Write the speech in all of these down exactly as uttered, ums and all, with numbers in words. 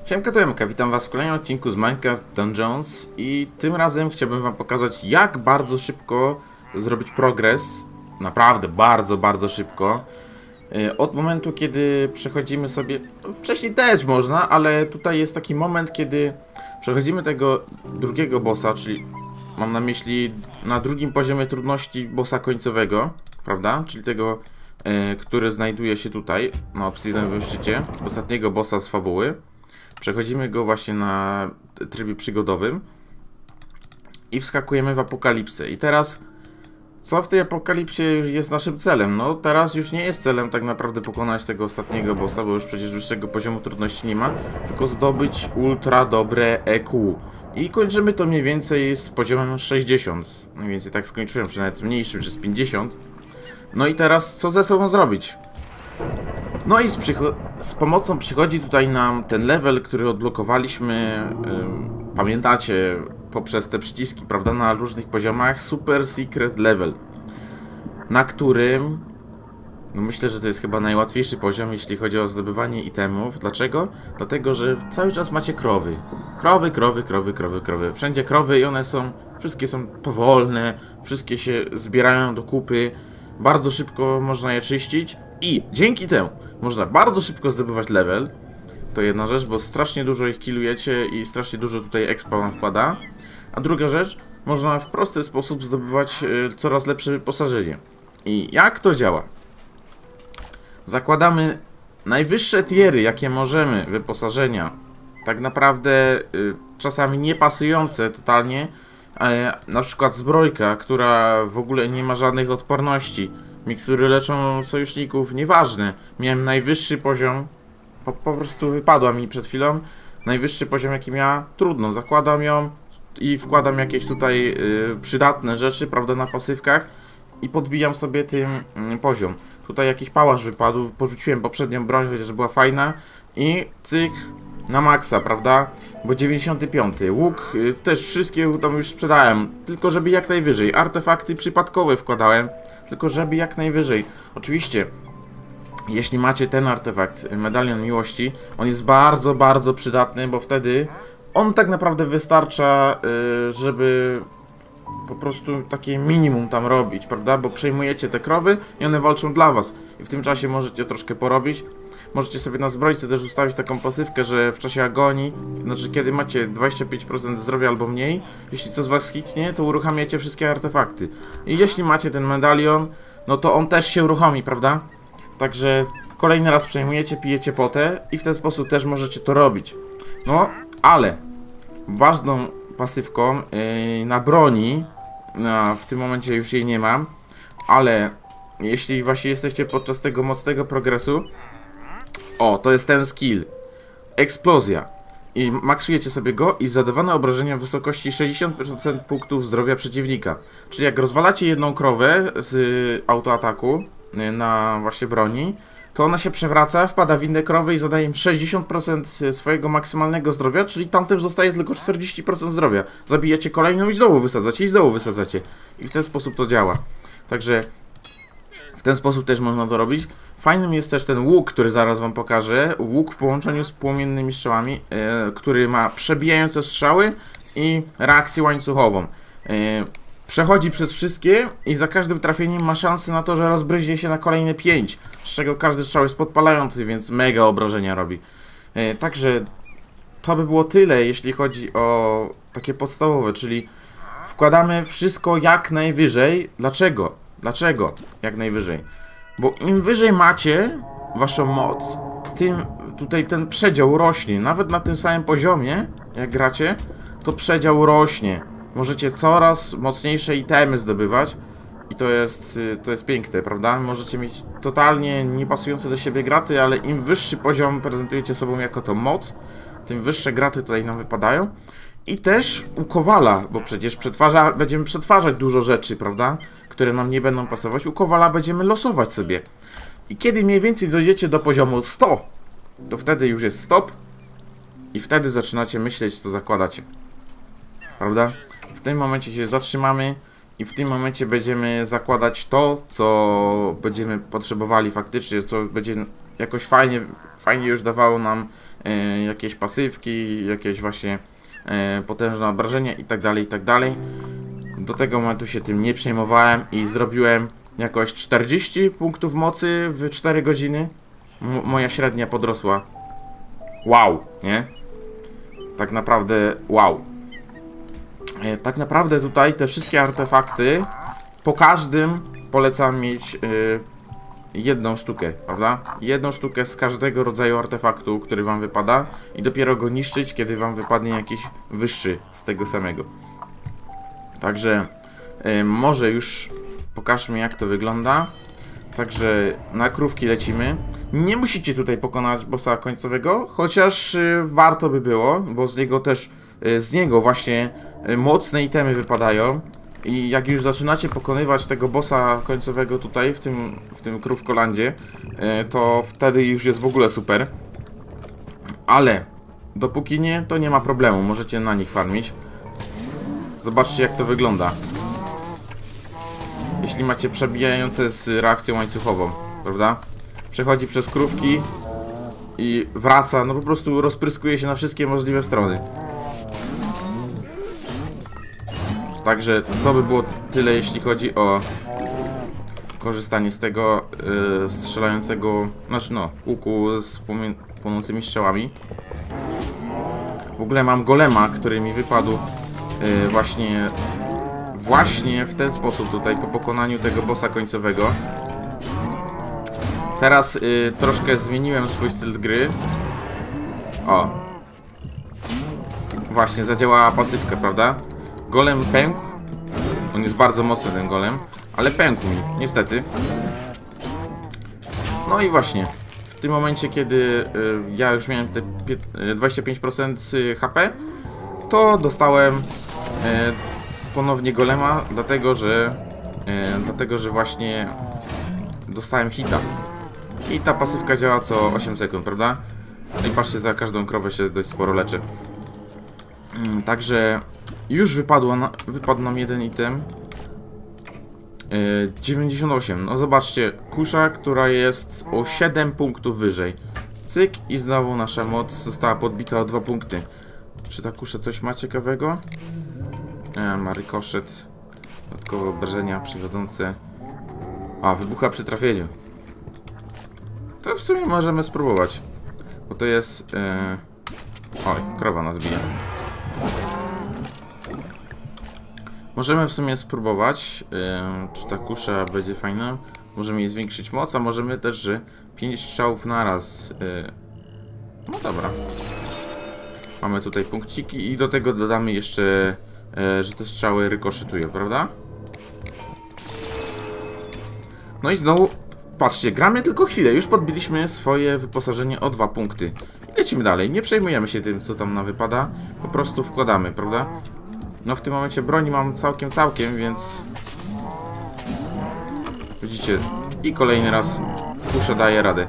Siemka, to Jemka, witam was w kolejnym odcinku z Minecraft Dungeons i tym razem chciałbym wam pokazać, jak bardzo szybko zrobić progres, naprawdę bardzo, bardzo szybko, od momentu, kiedy przechodzimy sobie, wcześniej też można, ale tutaj jest taki moment, kiedy przechodzimy tego drugiego bossa, czyli mam na myśli na drugim poziomie trudności bossa końcowego, prawda, czyli tego, który znajduje się tutaj, na obsydianowym szczycie, ostatniego bossa z fabuły. Przechodzimy go właśnie na trybie przygodowym i wskakujemy w apokalipsę. I teraz, co w tej apokalipsie jest naszym celem? No teraz już nie jest celem tak naprawdę pokonać tego ostatniego bossa, bo już przecież wyższego poziomu trudności nie ma, tylko zdobyć ultra dobre E Q. I kończymy to mniej więcej z poziomem sześćdziesiąt. Mniej więcej tak skończyłem, czy nawet mniejszym, czy z pięćdziesiąt. No i teraz co ze sobą zrobić? No i z, z pomocą przychodzi tutaj nam ten level, który odblokowaliśmy, yy, pamiętacie, poprzez te przyciski, prawda, na różnych poziomach, Super Secret Level, na którym, no myślę, że to jest chyba najłatwiejszy poziom, jeśli chodzi o zdobywanie itemów. Dlaczego? Dlatego, że cały czas macie krowy. Krowy, krowy, krowy, krowy, krowy. Wszędzie krowy i one są, wszystkie są powolne, wszystkie się zbierają do kupy, bardzo szybko można je czyścić i dzięki temu można bardzo szybko zdobywać level. To jedna rzecz, bo strasznie dużo ich killujecie i strasznie dużo tutaj expa wam wpada. A druga rzecz, można w prosty sposób zdobywać y, coraz lepsze wyposażenie. I jak to działa? Zakładamy najwyższe tiery, jakie możemy, wyposażenia. Tak naprawdę y, czasami nie pasujące totalnie. Y, na przykład zbrojka, która w ogóle nie ma żadnych odporności. Mikstury leczą sojuszników, nieważne. Miałem najwyższy poziom, po, po prostu wypadła mi przed chwilą. Najwyższy poziom jaki miała, trudno, zakładam ją i wkładam jakieś tutaj y, przydatne rzeczy, prawda, na pasywkach i podbijam sobie tym y, poziom. Tutaj jakiś pałasz wypadł, porzuciłem poprzednią broń, chociaż była fajna i cyk na maksa, prawda, bo dziewięćdziesiąty piąty. Łuk y, też wszystkie tam już sprzedałem, tylko żeby jak najwyżej. Artefakty przypadkowe wkładałem, tylko żeby jak najwyżej. Oczywiście, jeśli macie ten artefakt, medalion miłości, on jest bardzo, bardzo przydatny, bo wtedy on tak naprawdę wystarcza, żeby po prostu takie minimum tam robić, prawda? Bo przejmujecie te krowy i one walczą dla was. I w tym czasie możecie troszkę porobić. Możecie sobie na zbrojce też ustawić taką pasywkę, że w czasie agonii, znaczy kiedy macie dwadzieścia pięć procent zdrowia albo mniej, jeśli co z was hitnie, to uruchamiacie wszystkie artefakty. I jeśli macie ten medalion, no to on też się uruchomi, prawda? Także kolejny raz przejmujecie, pijecie potę i w ten sposób też możecie to robić. No, ale ważną pasywką yy, na broni, no, w tym momencie już jej nie mam, ale jeśli właśnie jesteście podczas tego mocnego progresu, o, to jest ten skill, eksplozja, i maksujecie sobie go i zadawane obrażenia w wysokości sześćdziesiąt procent punktów zdrowia przeciwnika. Czyli jak rozwalacie jedną krowę z autoataku na właśnie broni, to ona się przewraca, wpada w inne krowy i zadaje im sześćdziesiąt procent swojego maksymalnego zdrowia, czyli tamtym zostaje tylko czterdzieści procent zdrowia. Zabijacie kolejną i znowu wysadzacie, i znowu wysadzacie. I w ten sposób to działa. Także w ten sposób też można to robić. Fajnym jest też ten łuk, który zaraz wam pokażę. Łuk w połączeniu z płomiennymi strzałami, yy, który ma przebijające strzały i reakcję łańcuchową. Yy, Przechodzi przez wszystkie i za każdym trafieniem ma szansę na to, że rozbryźnie się na kolejne pięć, z czego każdy strzał jest podpalający, więc mega obrażenia robi. Yy, także to by było tyle, jeśli chodzi o takie podstawowe, czyli wkładamy wszystko jak najwyżej. Dlaczego? Dlaczego jak najwyżej? Bo im wyżej macie waszą moc, tym tutaj ten przedział rośnie. Nawet na tym samym poziomie, jak gracie, to przedział rośnie. Możecie coraz mocniejsze itemy zdobywać i to jest, to jest piękne, prawda? Możecie mieć totalnie niepasujące do siebie graty, ale im wyższy poziom prezentujecie sobą jako to moc, tym wyższe graty tutaj nam wypadają. I też u Kowala, bo przecież przetwarza, będziemy przetwarzać dużo rzeczy, prawda? Które nam nie będą pasować. U Kowala będziemy losować sobie. I kiedy mniej więcej dojdziecie do poziomu sto, to wtedy już jest stop i wtedy zaczynacie myśleć, co zakładacie. Prawda? W tym momencie się zatrzymamy i w tym momencie będziemy zakładać to, co będziemy potrzebowali faktycznie, co będzie jakoś fajnie, fajnie już dawało nam e, jakieś pasywki, jakieś właśnie e, potężne obrażenia i tak dalej, i tak dalej. Do tego momentu się tym nie przejmowałem i zrobiłem jakoś czterdzieści punktów mocy w cztery godziny. M moja średnia podrosła. Wow, nie? Tak naprawdę wow. E, tak naprawdę tutaj te wszystkie artefakty, po każdym polecam mieć e, jedną sztukę, prawda? Jedną sztukę z każdego rodzaju artefaktu, który wam wypada i dopiero go niszczyć, kiedy wam wypadnie jakiś wyższy z tego samego. Także y, może już pokażmy, jak to wygląda. Także na krówki lecimy. Nie musicie tutaj pokonać bossa końcowego, chociaż y, warto by było, bo z niego też, y, z niego właśnie y, mocne itemy wypadają. I jak już zaczynacie pokonywać tego bossa końcowego tutaj, w tym, w tym Krówkolandzie, y, to wtedy już jest w ogóle super. Ale dopóki nie, to nie ma problemu, możecie na nich farmić. Zobaczcie, jak to wygląda. Jeśli macie przebijające z reakcją łańcuchową, prawda? Przechodzi przez krówki i wraca, no po prostu rozpryskuje się na wszystkie możliwe strony. Także to by było tyle, jeśli chodzi o korzystanie z tego yy, strzelającego, znaczy no, łuku z płonącymi strzałami. W ogóle mam golema, który mi wypadł yy, właśnie właśnie w ten sposób tutaj po pokonaniu tego bossa końcowego. Teraz yy, troszkę zmieniłem swój styl gry. O. Właśnie, zadziałała pasywka, prawda? Golem pękł. On jest bardzo mocny, ten golem, ale pękł mi, niestety. No i właśnie, w tym momencie, kiedy y, ja już miałem te dwadzieścia pięć procent H P, to dostałem y, ponownie golema, dlatego że y, dlatego, że właśnie dostałem hita. I ta pasywka działa co osiem sekund, prawda? No i patrzcie, za każdą krowę się dość sporo leczy. Y, także już wypadło na, wypadł nam jeden item. Yy, dziewięćdziesiąt osiem. No zobaczcie, kusza, która jest o siedem punktów wyżej. Cyk i znowu nasza moc została podbita o dwa punkty. Czy ta kusza coś ma ciekawego? E, ma rykoszet. Dodatkowe obrażenia przychodzące. A, wybucha przy trafieniu. To w sumie możemy spróbować. Bo to jest... Yy... Oj, krowa nas bije. Możemy w sumie spróbować, yy, czy ta kusza będzie fajna. Możemy jej zwiększyć moc, a możemy też, że pięć strzałów naraz. Yy. No dobra. Mamy tutaj punkciki i do tego dodamy jeszcze, yy, że te strzały rykoszytują, prawda? No i znowu, patrzcie, gramy tylko chwilę. Już podbiliśmy swoje wyposażenie o dwa punkty. I lecimy dalej. Nie przejmujemy się tym, co tam nam wypada. Po prostu wkładamy, prawda? No w tym momencie broni mam całkiem, całkiem, więc... Widzicie, i kolejny raz kusza daje radę.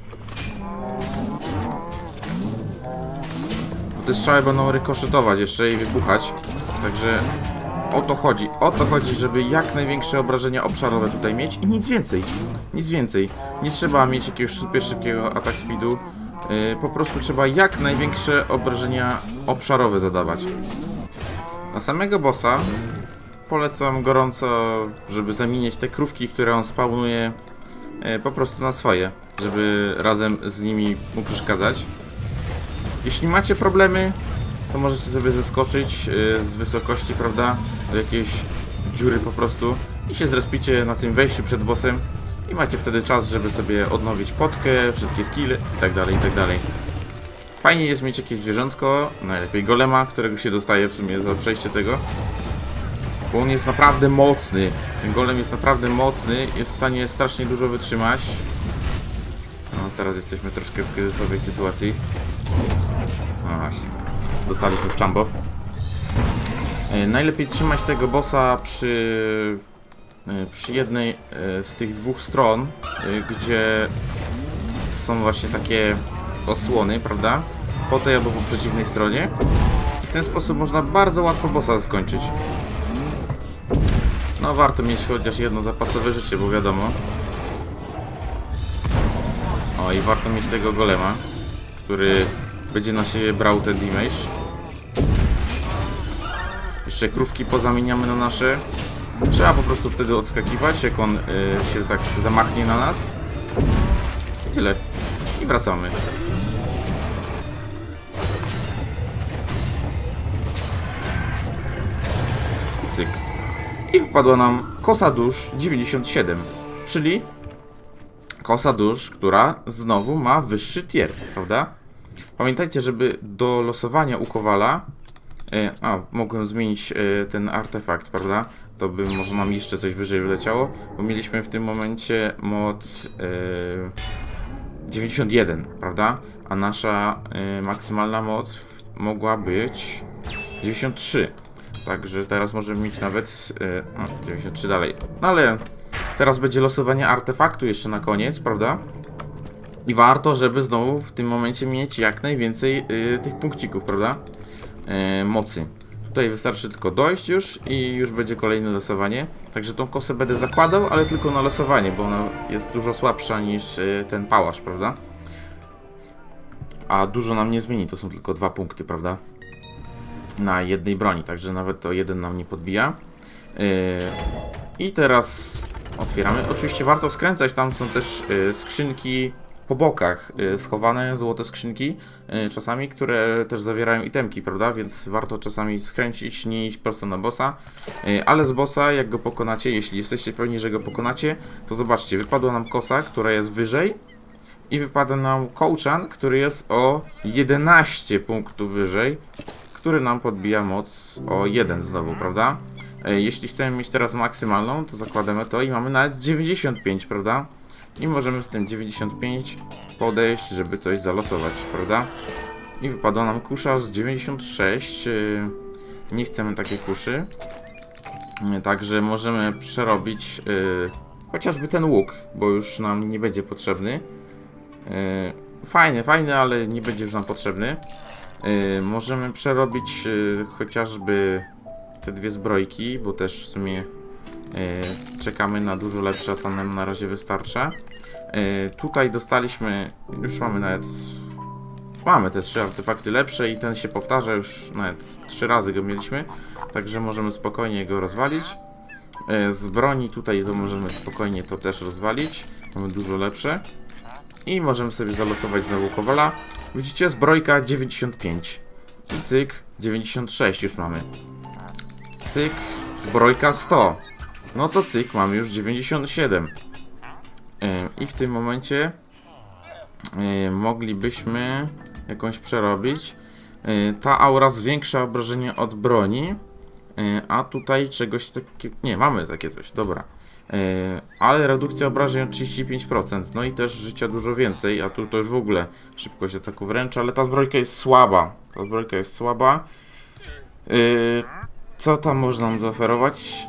Bo te strzały będą rykoszytować jeszcze i wybuchać. Także o to chodzi. O to chodzi, żeby jak największe obrażenia obszarowe tutaj mieć i nic więcej. Nic więcej. Nie trzeba mieć jakiegoś super szybkiego atak speedu. Yy, po prostu trzeba jak największe obrażenia obszarowe zadawać. Na samego bossa polecam gorąco, żeby zamieniać te krówki, które on spawnuje, e, po prostu na swoje, żeby razem z nimi mu przeszkadzać. Jeśli macie problemy, to możecie sobie zeskoczyć e, z wysokości, prawda, do jakiejś dziury po prostu i się zrespicie na tym wejściu przed bossem i macie wtedy czas, żeby sobie odnowić potkę, wszystkie skille i tak dalej, i tak dalej. Fajnie jest mieć jakieś zwierzątko, najlepiej golema, którego się dostaje w sumie za przejście tego. Bo on jest naprawdę mocny. Ten golem jest naprawdę mocny, jest w stanie strasznie dużo wytrzymać. No, teraz jesteśmy troszkę w kryzysowej sytuacji. No właśnie, dostaliśmy w czambo. E, najlepiej trzymać tego bossa przy, e, przy jednej e, z tych dwóch stron, e, gdzie są właśnie takie osłony, prawda? Po tej albo po przeciwnej stronie. I w ten sposób można bardzo łatwo bossa skończyć. No warto mieć chociaż jedno zapasowe życie, bo wiadomo. O, i warto mieć tego golema, który będzie na siebie brał ten damage. Jeszcze krówki pozamieniamy na nasze. Trzeba po prostu wtedy odskakiwać, jak on y, się tak zamachnie na nas. I tyle. I wracamy. I cyk. I wpadła nam kosa dusz dziewięćdziesiąt siedem. Czyli kosa dusz, która znowu ma wyższy tier, prawda? Pamiętajcie, żeby do losowania u Kowala... Yy, a, mogłem zmienić yy, ten artefakt, prawda? To by może nam jeszcze coś wyżej wyleciało, bo mieliśmy w tym momencie moc yy, dziewięćdziesiąt jeden, prawda? A nasza yy, maksymalna moc mogła być dziewięćdziesiąt trzy. Także teraz możemy mieć nawet yy, no, dziewięćdziesiąt trzy dalej. No ale teraz będzie losowanie artefaktu jeszcze na koniec, prawda? I warto, żeby znowu w tym momencie mieć jak najwięcej yy, tych punkcików, prawda? Yy, mocy. Tutaj wystarczy tylko dojść już i już będzie kolejne losowanie. Także tą kosę będę zakładał, ale tylko na losowanie, bo ona jest dużo słabsza niż yy, ten pałasz, prawda? A dużo nam nie zmieni, to są tylko dwa punkty, prawda? Na jednej broni, także nawet to jeden nam nie podbija. Yy, I teraz otwieramy. Oczywiście warto skręcać, tam są też yy, skrzynki po bokach, yy, schowane złote skrzynki, yy, czasami, które też zawierają itemki, prawda? Więc warto czasami skręcić, nie iść prosto na bossa. Yy, ale z bossa, jak go pokonacie, jeśli jesteście pewni, że go pokonacie, to zobaczcie, wypadła nam kosa, która jest wyżej. I wypada nam kołczan, który jest o jedenaście punktów wyżej, który nam podbija moc o jeden znowu, prawda? Jeśli chcemy mieć teraz maksymalną, to zakładamy to i mamy nawet dziewięćdziesiąt pięć, prawda? I możemy z tym dziewięćdziesiąt pięć podejść, żeby coś zalosować, prawda? I wypadła nam kusza z dziewięćdziesiąt sześć. Nie chcemy takiej kuszy. Także możemy przerobić chociażby ten łuk, bo już nam nie będzie potrzebny. Fajny, fajny, ale nie będzie już nam potrzebny. Yy, możemy przerobić yy, chociażby te dwie zbrojki, bo też w sumie yy, czekamy na dużo lepsze, a to nam na razie wystarcza. Yy, tutaj dostaliśmy, już mamy nawet, mamy te trzy artefakty lepsze i ten się powtarza, już nawet trzy razy go mieliśmy, także możemy spokojnie go rozwalić. Yy, z broni tutaj to możemy spokojnie to też rozwalić, mamy dużo lepsze. I możemy sobie zalosować znowu Kowala. Widzicie, zbrojka dziewięćdziesiąt pięć. I cyk, dziewięćdziesiąt sześć już mamy. Cyk, zbrojka sto. No to cyk, mamy już dziewięćdziesiąt siedem. Yy, I w tym momencie yy, moglibyśmy jakąś przerobić. Yy, ta aura zwiększa obrażenie od broni. Yy, a tutaj czegoś takiego... Nie, mamy takie coś, dobra. Yy, ale redukcja obrażeń o trzydzieści pięć procent, no i też życia dużo więcej, a tu to już w ogóle szybkość ataku wręcz, ale ta zbrojka jest słaba, ta zbrojka jest słaba. Yy, co tam można nam zaoferować?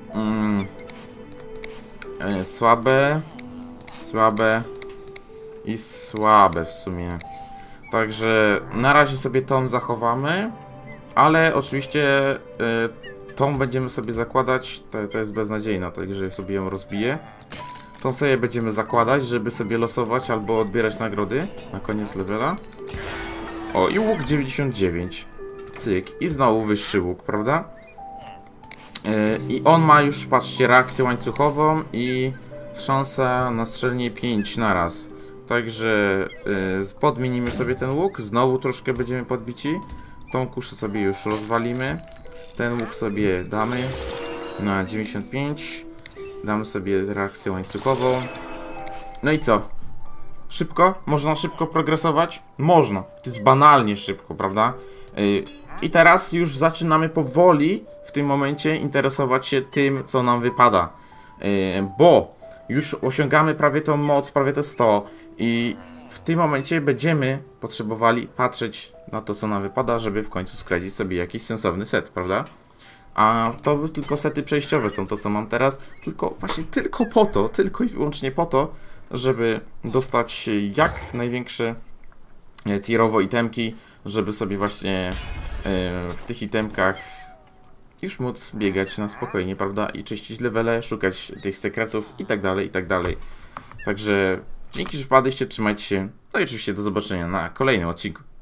Yy, yy, słabe, słabe i słabe w sumie, także na razie sobie tą zachowamy, ale oczywiście yy, tą będziemy sobie zakładać, to, to jest beznadziejna, także sobie ją rozbiję. Tą sobie będziemy zakładać, żeby sobie losować albo odbierać nagrody na koniec levela. O, i łuk dziewięćdziesiąt dziewięć. Cyk. I znowu wyższy łuk, prawda? Yy, I on ma już, patrzcie, reakcję łańcuchową i szansa na strzelnie pięć na raz. Także yy, podmienimy sobie ten łuk, znowu troszkę będziemy podbici. Tą kuszę sobie już rozwalimy. Ten łuk sobie damy na dziewięćdziesiąt pięć. Damy sobie reakcję łańcuchową. No i co? Szybko? Można szybko progresować? Można. To jest banalnie szybko, prawda? Yy, I teraz już zaczynamy powoli w tym momencie interesować się tym, co nam wypada. Yy, bo już osiągamy prawie tą moc, prawie te sto. I w tym momencie będziemy potrzebowali patrzeć na to, co nam wypada, żeby w końcu skradzić sobie jakiś sensowny set, prawda? A to tylko sety przejściowe są to, co mam teraz, tylko właśnie tylko po to, tylko i wyłącznie po to, żeby dostać jak największe tierowo itemki, żeby sobie właśnie w tych itemkach już móc biegać na spokojnie, prawda? I czyścić levele, szukać tych sekretów i tak dalej, i tak dalej. Także dzięki, że wpadliście, trzymajcie się, no i oczywiście do zobaczenia na kolejnym odcinku.